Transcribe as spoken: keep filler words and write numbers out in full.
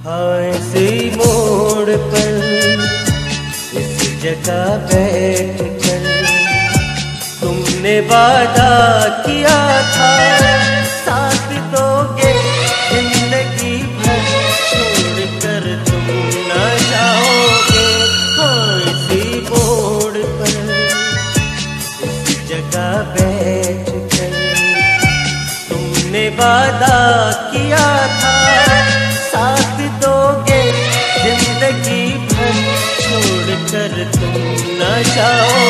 हाँ इसी मोड़ पर इस जगह बैठ कर तुमने वादा किया था, साथ दोगे जिंदगी भर, छोड़ कर तुम न जाओगे। हाँ इसी मोड़ पर इस जगह बैठ कर तुमने वादा किया था, साथ दोगे जिंदगी भर, छोड़ कर तुम न जाओ।